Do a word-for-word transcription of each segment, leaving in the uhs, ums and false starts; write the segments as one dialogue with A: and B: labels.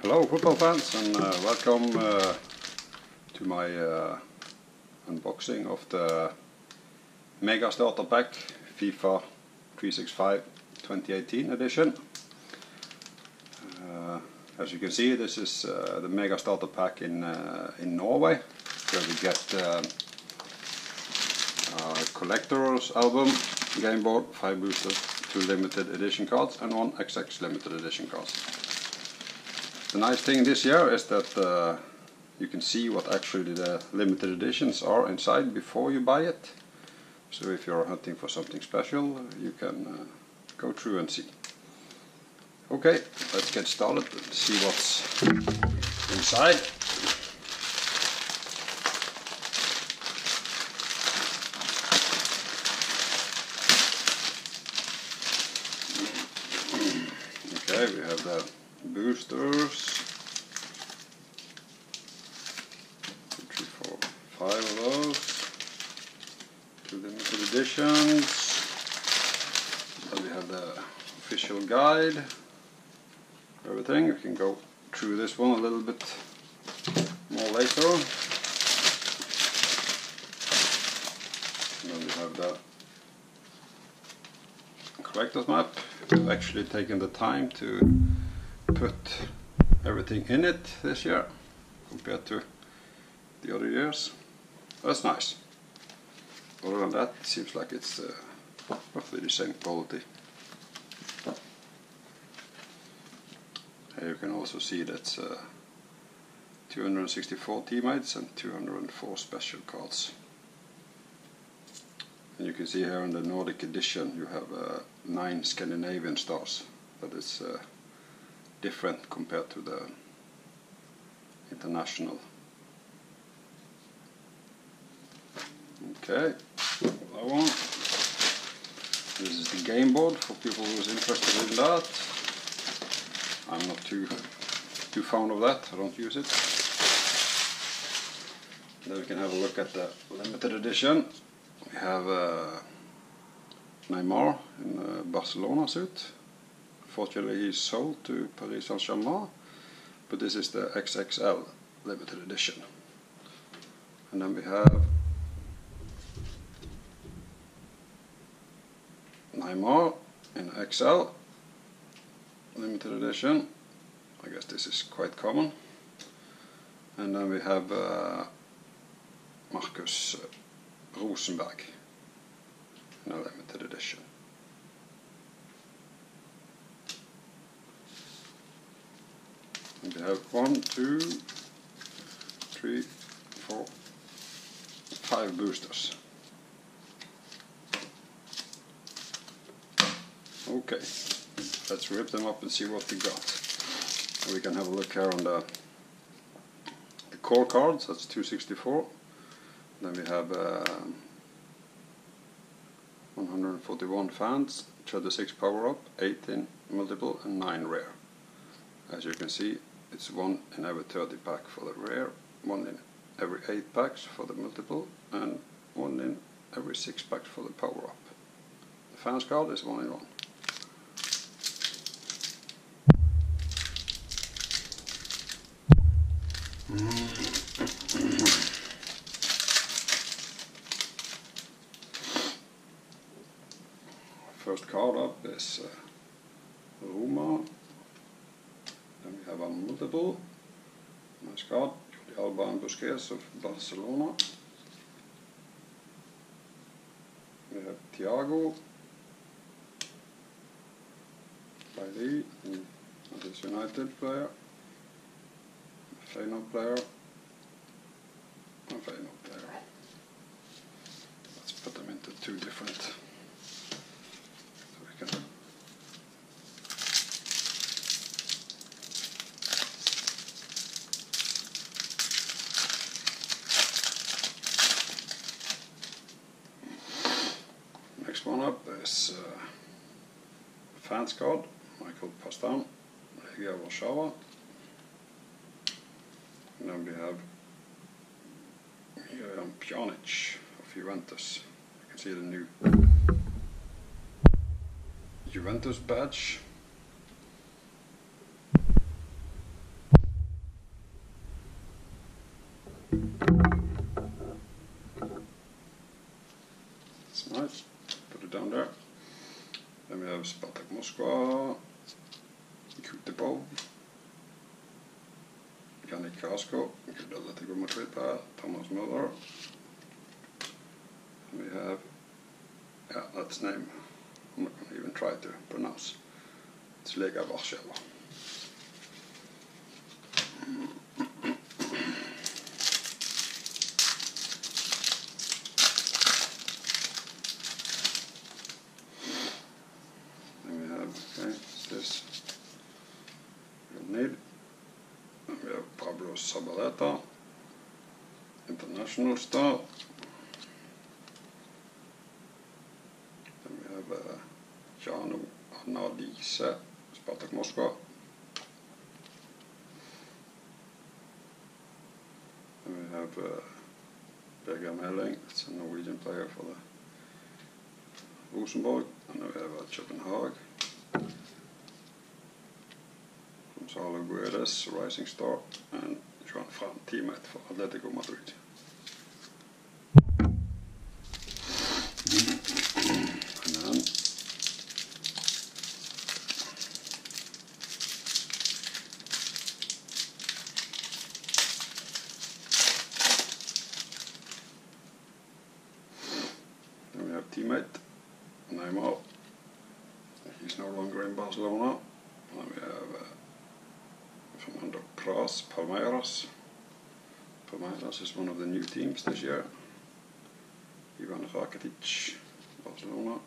A: Hello football fans, and uh, welcome uh, to my uh, unboxing of the Mega Starter Pack FIFA three sixty-five twenty eighteen edition. Uh, as you can see, this is uh, the Mega Starter Pack in, uh, in Norway, where we get uh, uh, collector's album, game board, five boosters, two limited edition cards and one X X limited edition cards. The nice thing this year is that uh, you can see what actually the limited editions are inside before you buy it. So if you're hunting for something special, you can uh, go through and see. Okay, let's get started and see what's inside. Okay, we have the boosters, two, three, four, five of those, two limited editions. Then we have the official guide for everything. We can go through this one a little bit more later. And then we have the collector's map. We've actually taken the time to put everything in it this year compared to the other years. That's nice. Other than that, it seems like it's uh, roughly the same quality. Here you can also see that's uh, two hundred sixty-four teammates and two hundred four special cards. And you can see here in the Nordic Edition you have uh, nine Scandinavian stars. That is uh, different compared to the international. Okay, that one. This is the game board for people who's interested in that. I'm not too too fond of that. I don't use it. Then we can have a look at the limited edition. We have uh, Neymar in a Barcelona suit. Fortunately he's sold to Paris Saint-Germain, but this is the X X L limited edition. And then we have Neymar in X L limited edition. I guess this is quite common. And then we have uh, Marcus Rosenberg in a limited edition. And we have one, two, three, four, five boosters. Okay, let's rip them up and see what we got. We can have a look here on the, the core cards. That's two sixty-four. Then we have uh, one hundred forty-one fans, thirty-six power up, eighteen multiple and nine rare. As you can see, it's one in every thirty pack for the rare, one in every eight packs for the multiple, and one in every six packs for the power up. The fans card is one in one. First card up is uh, Roma. Then we have a multiple. Nice card, Jordi Alba and Busquets of Barcelona. We have Thiago, Bailey, Manchester United player, Feyenoord player, and Feyenoord player. Let's put them into two different. Next one up is uh, fans card, Michael Pastan, Legia Warszawa. And then we have Mirjam Pjanic of Juventus. You can see the new Juventus badge. It's nice. Put it down there. Then we have Spartak Moskva, Kutepov, Yannick Carrasco, good Atletico Madrid player, Thomas Müller. And we have, yeah, that's name I'm not going to even try to pronounce. It's Lega Warszawa. Then we have, okay, this we'll need. Then we have Pablo Zabaleta, international star. Then we have uh, Janu Arnadise, Spartak Moskva. Then we have uh, Berger Melling, it's a Norwegian player for the Rosenborg. And then we have uh, Copenhagen. Gonzalo Guedes, Rising Star, and Joan Fran, teammate for Atletico Madrid. And then then we have teammate Neymar. He's no longer in Barcelona. And then we have uh, Fernando Pras, Palmeiras. Palmeiras is one of the new teams this year. Ivan Rakitic, Barcelona.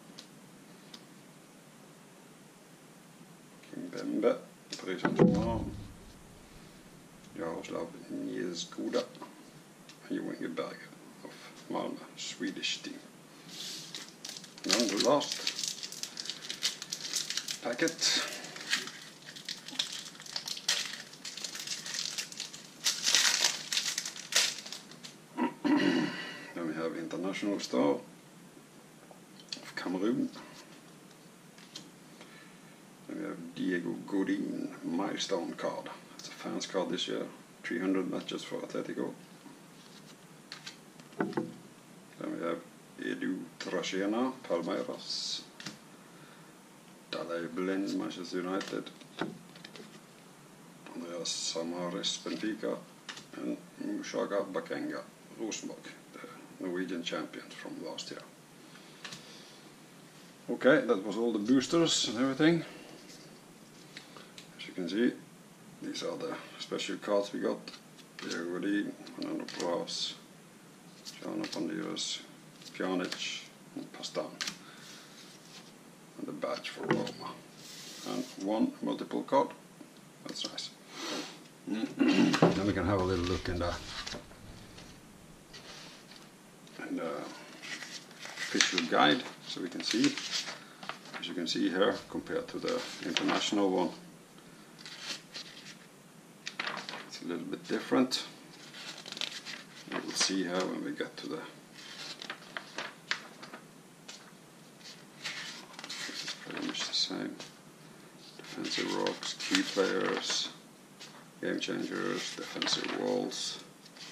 A: Kimpembe, Paris Saint-Germain. Jaroslav Niezgoda. And Johan Berger of Malmö, Swedish team. And then the last packet. Then we have international star of Cameroon. Then we have Diego Godin, milestone card. It's a fans card this year. three hundred matches for Atletico. Then we have Edu Trachena, Palmeiras. Daley Blind, Manchester United. Andreas Samaris, Benfica. And Mushaga Bakenga, Rosenborg, the Norwegian champions from last year. Okay, that was all the boosters and everything. As you can see, these are the special cards we got. Diego Godin, Fernando Pras, Jana Pandiras, Pjanic, and Pastan. And the badge for Roma. And one multiple card. That's nice. Then we can have a little look in the, in the official guide, so we can see. As you can see here, compared to the international one, it's a little bit different. You will see here when we get to the. This is pretty much the same. Defensive rocks, key players. Game changers, defensive walls.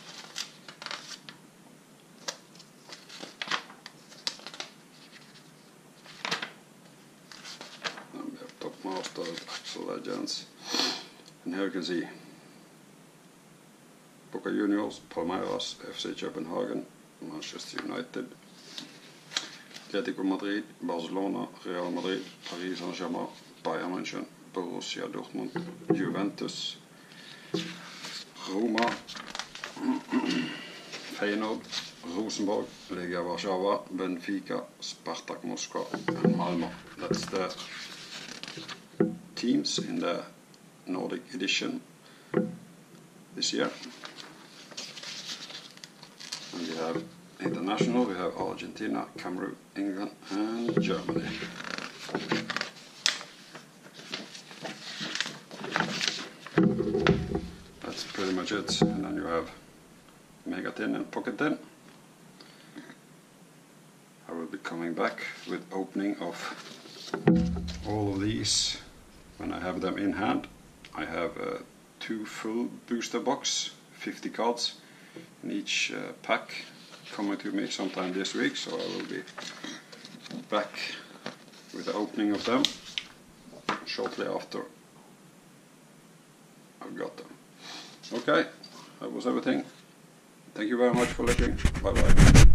A: And we have top masters, actual legends. And here you can see Boca Juniors, Palmeiras, F C Copenhagen, Manchester United, Atletico Madrid, Barcelona, Real Madrid, Paris Saint-Germain, Bayern München, Borussia Dortmund, Juventus, Roma, Feyenoord, Rosenborg, Lega Warszawa, Benfica, Spartak Moskva, and Malmö. That's the teams in the Nordic Edition this year. And we have international, we have Argentina, Cameroon, England, and Germany. Pretty much it, and then you have Mega Tin and Pocket Tin. I will be coming back with opening of all of these when I have them in hand. I have uh, two full booster box, fifty cards, in each uh, pack coming to me sometime this week, so I will be back with the opening of them shortly after I've got them. Okay, that was everything. Thank you very much for looking. Bye bye.